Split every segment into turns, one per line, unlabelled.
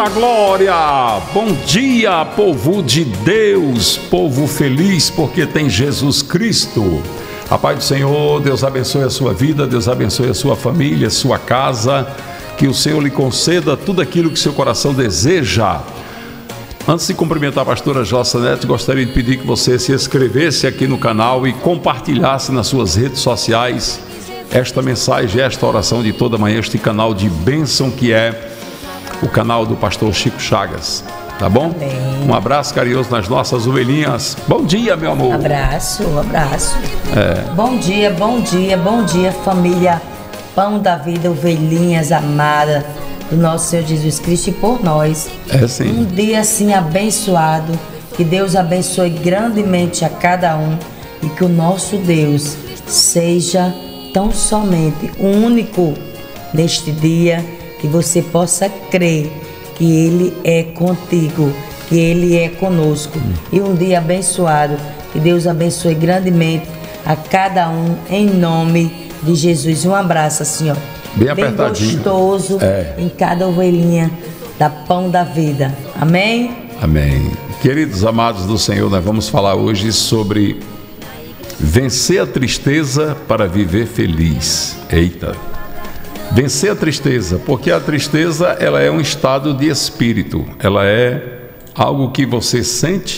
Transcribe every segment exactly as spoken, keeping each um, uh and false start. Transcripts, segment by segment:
Eita glória! Bom dia, povo de Deus, povo feliz porque tem Jesus Cristo. A paz do Senhor, Deus abençoe a sua vida, Deus abençoe a sua família, a sua casa, que o Senhor lhe conceda tudo aquilo que seu coração deseja. Antes de cumprimentar a pastora Jossa Neto, gostaria de pedir que você se inscrevesse aqui no canal e compartilhasse nas suas redes sociais esta mensagem, esta oração de toda manhã, este canal de bênção que é o canal do pastor Chico Chagas, tá bom?
Amém.
Um abraço carinhoso nas nossas ovelhinhas. Bom dia, meu amor.
Abraço, abraço.
É.
Bom dia, bom dia, bom dia, família Pão da Vida, ovelhinhas amadas do nosso Senhor Jesus Cristo e por nós.
É sim.
Um dia assim abençoado, que Deus abençoe grandemente a cada um e que o nosso Deus seja tão somente único neste dia, que você possa crer que Ele é contigo, que Ele é conosco. Hum. E um dia abençoado, que Deus abençoe grandemente a cada um, em nome de Jesus. Um abraço assim, ó,
bem,
bem
apertadinho,
gostoso, é. Em cada ovelhinha da Pão da Vida. Amém?
Amém. Queridos amados do Senhor, nós vamos falar hoje sobre vencer a tristeza para viver feliz. Eita! Vencer a tristeza, porque a tristeza ela é um estado de espírito, ela é algo que você sente,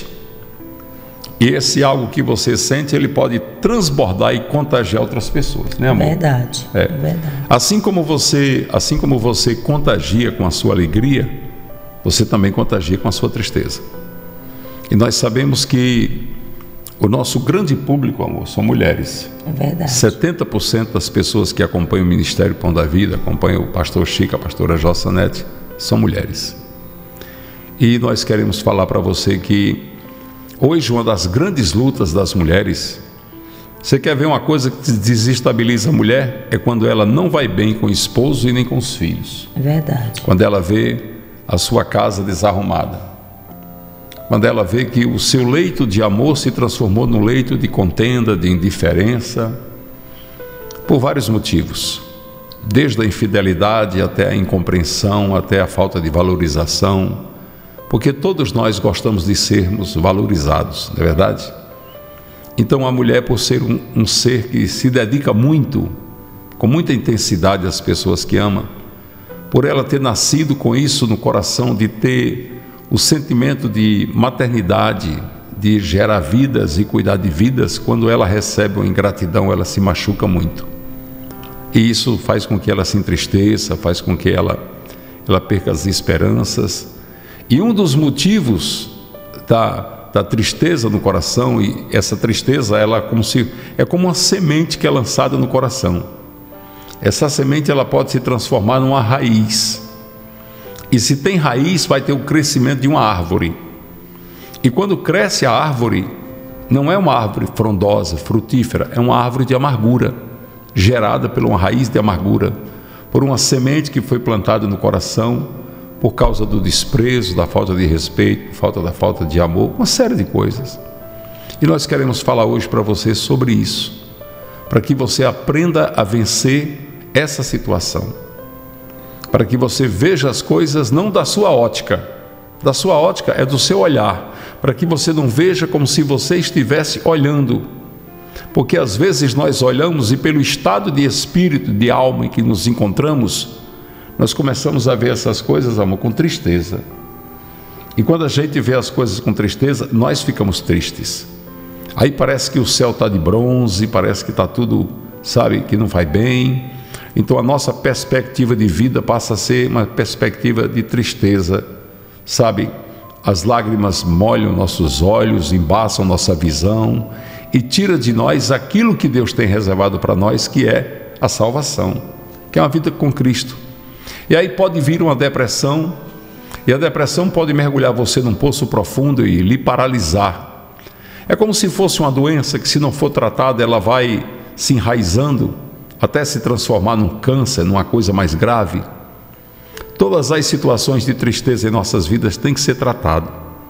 e esse algo que você sente, ele pode transbordar e contagiar outras pessoas, né, amor?
Verdade,
é.
verdade.
Assim como você, assim como você contagia com a sua alegria, você também contagia com a sua tristeza. E nós sabemos que o nosso grande público, amor, são mulheres.
É verdade.
setenta por cento das pessoas que acompanham o Ministério Pão da Vida, acompanham o pastor Chico, a pastora Jossa Neto, são mulheres. E nós queremos falar para você que hoje uma das grandes lutas das mulheres, você quer ver uma coisa que desestabiliza a mulher? É quando ela não vai bem com o esposo e nem com os filhos.
É verdade.
Quando ela vê a sua casa desarrumada. Quando ela vê que o seu leito de amor se transformou num leito de contenda, de indiferença, por vários motivos, desde a infidelidade até a incompreensão, até a falta de valorização, porque todos nós gostamos de sermos valorizados, não é verdade? Então a mulher, por ser um, um ser que se dedica muito, com muita intensidade às pessoas que ama, por ela ter nascido com isso no coração, de ter o sentimento de maternidade, de gerar vidas e cuidar de vidas, quando ela recebe uma ingratidão, ela se machuca muito. E isso faz com que ela se entristeça, faz com que ela, ela perca as esperanças. E um dos motivos da, da tristeza no coração, e essa tristeza ela como se, é como uma semente que é lançada no coração. Essa semente ela pode se transformar numa raiz. E se tem raiz, vai ter o crescimento de uma árvore. E quando cresce a árvore, não é uma árvore frondosa, frutífera, é uma árvore de amargura, gerada por uma raiz de amargura, por uma semente que foi plantada no coração, por causa do desprezo, da falta de respeito, falta da falta de amor, uma série de coisas. E nós queremos falar hoje para você sobre isso, para que você aprenda a vencer essa situação. Para que você veja as coisas não da sua ótica, da sua ótica é do seu olhar, para que você não veja como se você estivesse olhando, porque às vezes nós olhamos e pelo estado de espírito, de alma em que nos encontramos, nós começamos a ver essas coisas, amor, com tristeza. E quando a gente vê as coisas com tristeza, nós ficamos tristes. Aí parece que o céu está de bronze, parece que está tudo, sabe, que não vai bem. Então a nossa perspectiva de vida passa a ser uma perspectiva de tristeza, sabe? As lágrimas molham nossos olhos, embaçam nossa visão e tira de nós aquilo que Deus tem reservado para nós, que é a salvação, que é uma vida com Cristo. E aí pode vir uma depressão, e a depressão pode mergulhar você num poço profundo e lhe paralisar. É como se fosse uma doença que, se não for tratada, ela vai se enraizando até se transformar num câncer, numa coisa mais grave. Todas as situações de tristeza em nossas vidas têm que ser tratadas.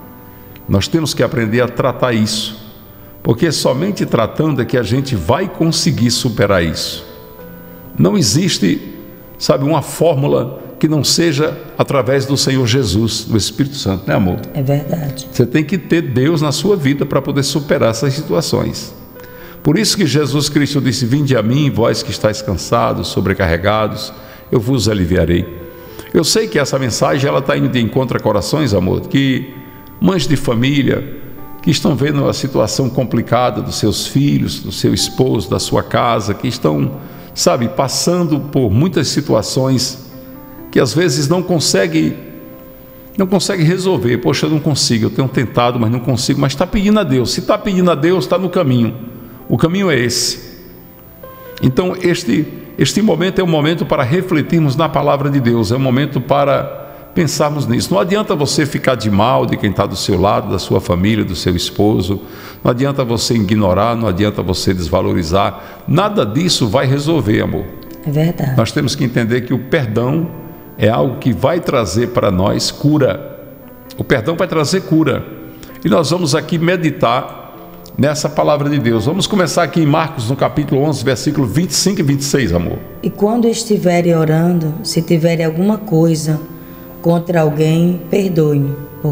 Nós temos que aprender a tratar isso, porque somente tratando é que a gente vai conseguir superar isso. Não existe, sabe, uma fórmula que não seja através do Senhor Jesus, do Espírito Santo, né, amor?
É verdade.
Você tem que ter Deus na sua vida para poder superar essas situações. Por isso que Jesus Cristo disse: vinde a mim, vós que estáis cansados, sobrecarregados, eu vos aliviarei. Eu sei que essa mensagem ela está indo de encontro a corações, amor, que mães de família que estão vendo a situação complicada dos seus filhos, do seu esposo, da sua casa, que estão, sabe, passando por muitas situações que às vezes não consegue, não consegue resolver. Poxa, eu não consigo, eu tenho tentado, mas não consigo. Mas está pedindo a Deus. Se está pedindo a Deus, está no caminho. O caminho é esse. Então este, este momento é um momento para refletirmos na palavra de Deus. É um momento para pensarmos nisso. Não adianta você ficar de mal de quem está do seu lado, da sua família, do seu esposo. Não adianta você ignorar, não adianta você desvalorizar. Nada disso vai resolver, amor.
É verdade.
Nós temos que entender que o perdão é algo que vai trazer para nós cura. O perdão vai trazer cura. E nós vamos aqui meditar nessa palavra de Deus. Vamos começar aqui em Marcos, no capítulo onze, versículo vinte e cinco e vinte e seis, amor.
E quando estiverem orando, se tiverem alguma coisa contra alguém, perdoem,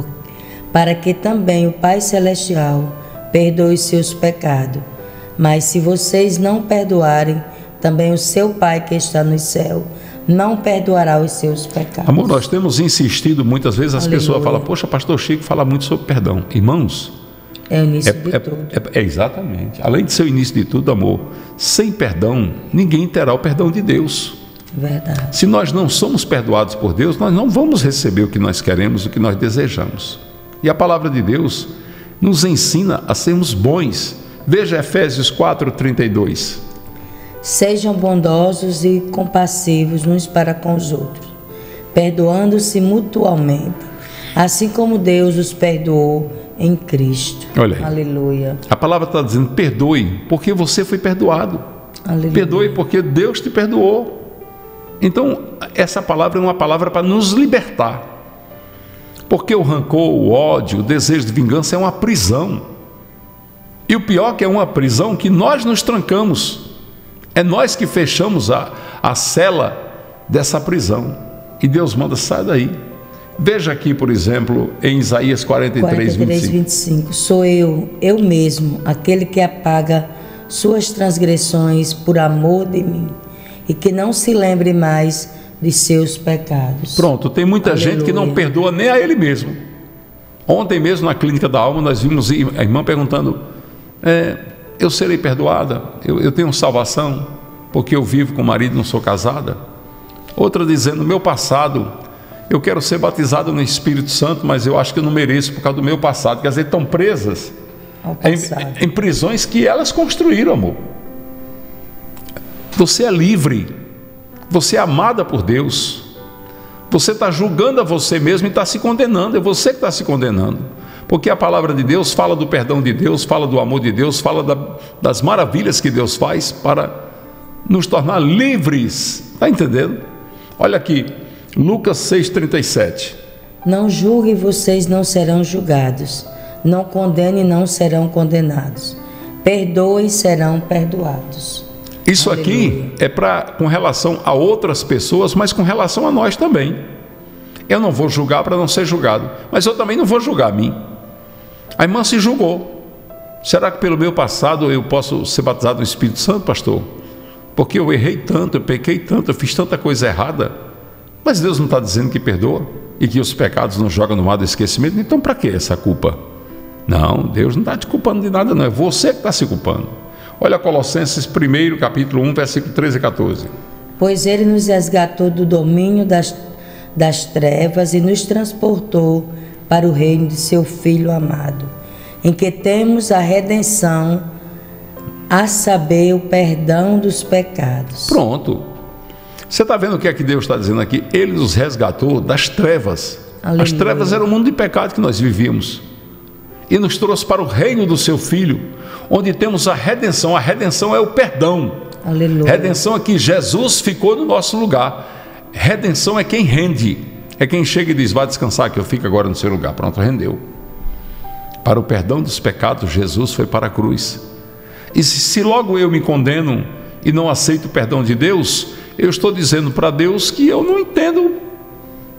para que também o Pai Celestial perdoe seus pecados. Mas se vocês não perdoarem, também o seu Pai que está no céu não perdoará os seus pecados.
Amor, nós temos insistido muitas vezes, as
Aleluia.
pessoas falam: poxa, pastor Chico fala muito sobre perdão. Irmãos,
é o início
é,
de
é,
tudo.
É, é exatamente. Além de ser o início de tudo, amor, sem perdão, ninguém terá o perdão de Deus.
Verdade.
Se nós não somos perdoados por Deus, nós não vamos receber o que nós queremos, o que nós desejamos. E a palavra de Deus nos ensina a sermos bons. Veja Efésios quatro, trinta e dois.
Sejam bondosos e compassivos uns para com os outros, perdoando-se mutuamente, assim como Deus os perdoou em Cristo.
Olha aí.
Aleluia.
A palavra está dizendo: perdoe, porque você foi perdoado.
Aleluia.
Perdoe, porque Deus te perdoou. Então, essa palavra é uma palavra para nos libertar. Porque o rancor, o ódio, o desejo de vingança é uma prisão. E o pior é que é uma prisão que nós nos trancamos. É nós que fechamos a, a cela dessa prisão. E Deus manda: sai daí. Veja aqui, por exemplo, em Isaías quarenta e três, vinte e cinco.
vinte e cinco. Sou eu, eu mesmo, aquele que apaga suas transgressões por amor de mim, e que não se lembre mais de seus pecados.
Pronto, tem muita
Aleluia.
gente que não perdoa nem a ele mesmo. Ontem mesmo na Clínica da Alma nós vimos a irmã perguntando: é, eu serei perdoada? Eu, eu tenho salvação porque eu vivo com o marido e não sou casada? Outra dizendo: meu passado, eu quero ser batizado no Espírito Santo, mas eu acho que eu não mereço por causa do meu passado. Quer dizer, estão presas em, em prisões que elas construíram, amor. Você é livre, você é amada por Deus. Você está julgando a você mesmo e está se condenando. É você que está se condenando, porque a palavra de Deus fala do perdão de Deus, fala do amor de Deus, fala da, das maravilhas que Deus faz para nos tornar livres. Está entendendo? Olha aqui, Lucas seis, trinta e sete.
Não julguem, vocês não serão julgados. Não condenem, não serão condenados. Perdoem, serão perdoados.
Isso
Aleluia.
aqui é para com relação a outras pessoas, mas com relação a nós também. Eu não vou julgar para não ser julgado, mas eu também não vou julgar a mim. A irmã se julgou. Será que pelo meu passado eu posso ser batizado no Espírito Santo, pastor? Porque eu errei tanto, eu pequei tanto, eu fiz tanta coisa errada. Mas Deus não está dizendo que perdoa e que os pecados não jogam no mar do esquecimento. Então para que essa culpa? Não, Deus não está te culpando de nada, não. É você que está se culpando. Olha Colossenses um, capítulo um, versículo treze e quatorze.
Pois ele nos resgatou do domínio das, das trevas e nos transportou para o reino de seu Filho amado, em que temos a redenção, a saber, o perdão dos pecados.
Pronto. Você está vendo o que é que Deus está dizendo aqui? Ele nos resgatou das trevas. Aleluia. As trevas eram o mundo de pecado que nós vivíamos. E nos trouxe para o reino do seu Filho, onde temos a redenção. A redenção é o perdão.
Aleluia.
Redenção é que Jesus ficou no nosso lugar. Redenção é quem rende. É quem chega e diz: vá descansar que eu fico agora no seu lugar. Pronto, rendeu. Para o perdão dos pecados, Jesus foi para a cruz. E se, se logo eu me condeno e não aceito o perdão de Deus, eu estou dizendo para Deus que eu não entendo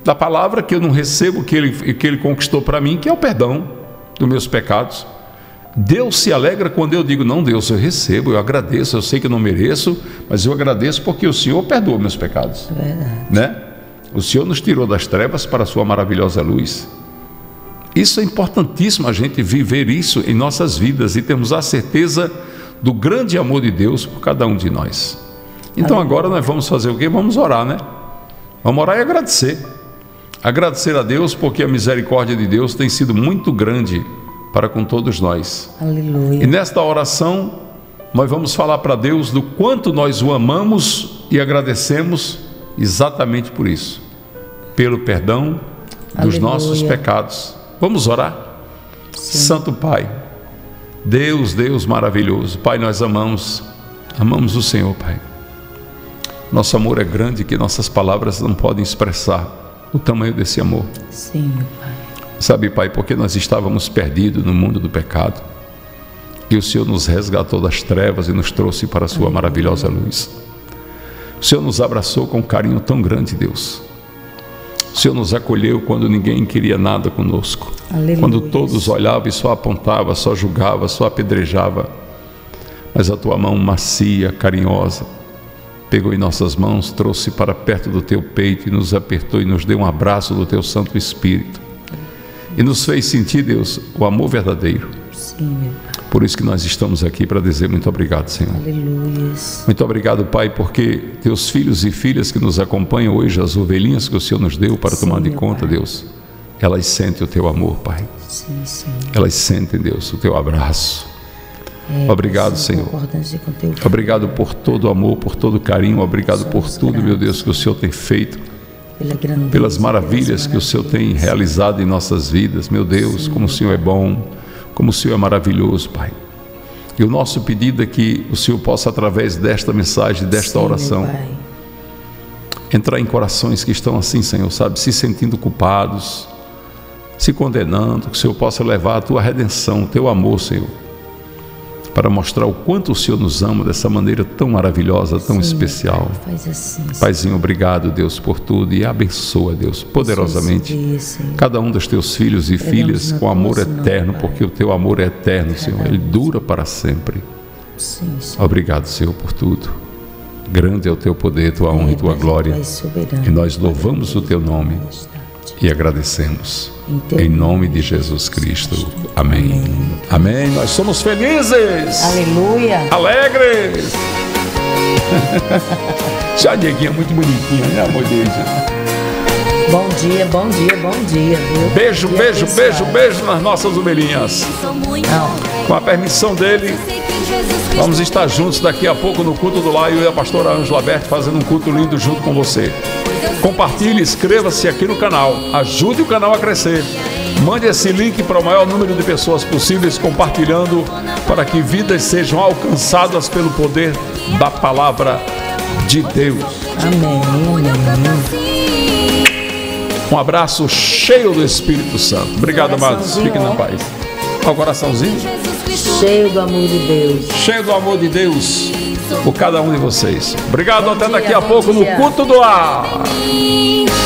da palavra que eu não recebo, que ele, que ele conquistou para mim, que é o perdão dos meus pecados. Deus se alegra quando eu digo, não, Deus, eu recebo, eu agradeço, eu sei que eu não mereço, mas eu agradeço porque o Senhor perdoa meus pecados.
Verdade.
Né? O Senhor nos tirou das trevas para a sua maravilhosa luz. Isso é importantíssimo, a gente viver isso em nossas vidas e termos a certeza do grande amor de Deus por cada um de nós. Então agora nós vamos fazer o quê? Vamos orar, né? Vamos orar e agradecer. Agradecer a Deus porque a misericórdia de Deus tem sido muito grande para com todos nós.
Aleluia.
E nesta oração nós vamos falar para Deus do quanto nós o amamos e agradecemos exatamente por isso, pelo perdão dos Aleluia. Nossos pecados. Vamos orar? Sim. Santo Pai, Deus, Deus maravilhoso, Pai, nós amamos, amamos o Senhor, Pai. Nosso amor é grande que nossas palavras não podem expressar o tamanho desse amor.
Sim, meu Pai.
Sabe, Pai, porque nós estávamos perdidos no mundo do pecado e o Senhor nos resgatou das trevas e nos trouxe para a sua maravilhosa luz. O Senhor nos abraçou com um carinho tão grande, Deus. O Senhor nos acolheu quando ninguém queria nada conosco. Aleluia. Quando todos olhavam e só apontavam, só julgavam, só apedrejavam. Mas a tua mão macia, carinhosa, pegou em nossas mãos, trouxe para perto do teu peito e nos apertou e nos deu um abraço do teu Santo Espírito. E nos fez sentir, Deus, o amor verdadeiro. Sim, meu Pai. Por isso que nós estamos aqui para dizer muito obrigado, Senhor. Aleluia. Muito obrigado, Pai, porque teus filhos e filhas que nos acompanham hoje, as ovelhinhas que o Senhor nos deu para sim, tomar de conta, Pai. Deus, elas sentem o teu amor, Pai. Sim, sim. Elas sentem, Deus, o teu abraço. É, obrigado, Senhor. Obrigado por todo o amor, por todo o carinho. Obrigado Somos por tudo, gratos. Meu Deus, que o Senhor tem feito. Pela grandeza, pelas maravilhas que o Senhor tem realizado em nossas vidas. Meu Deus, sim, como o Senhor é bom, como o Senhor é maravilhoso, Pai. E o nosso pedido é que o Senhor possa, através desta mensagem, desta sim, oração, entrar em corações que estão assim, Senhor, sabe, se sentindo culpados, se condenando, que o Senhor possa levar a tua redenção, o teu amor, Senhor, para mostrar o quanto o Senhor nos ama dessa maneira tão maravilhosa, tão sim, especial. Pai, faz assim, Paizinho, obrigado, Deus, por tudo e abençoa, Deus, poderosamente dia, cada um dos teus filhos e filhas com amor eterno, não, porque o teu amor é eterno, cada Senhor, ele dura para sempre. Sim, obrigado, Senhor, por tudo. Grande é o teu poder, tua honra é, e tua glória. E nós louvamos o teu nome e agradecemos. Em nome de Jesus Cristo. Amém. Amém. Amém. Nós somos felizes.
Aleluia.
Alegres. Já Dieguinha, muito bonitinha, né, amor de Deus?
Bom dia, bom dia, bom dia. Viu?
Beijo, dia beijo, pessoal. beijo, beijo nas nossas ovelhinhas. Não. Com a permissão dele, vamos estar juntos daqui a pouco no culto do lar. Eu e a pastora Ângela Berti fazendo um culto lindo junto com você. Compartilhe, inscreva-se aqui no canal, ajude o canal a crescer. Mande esse link para o maior número de pessoas possíveis, compartilhando, para que vidas sejam alcançadas pelo poder da palavra de Deus.
Amém, amém.
Um abraço cheio do Espírito Santo. Obrigado, amados. Fiquem na paz. Olha o coraçãozinho.
Cheio do amor de Deus.
Cheio do amor de Deus por cada um de vocês. Obrigado, bom até dia, daqui a pouco dia. No culto do ar.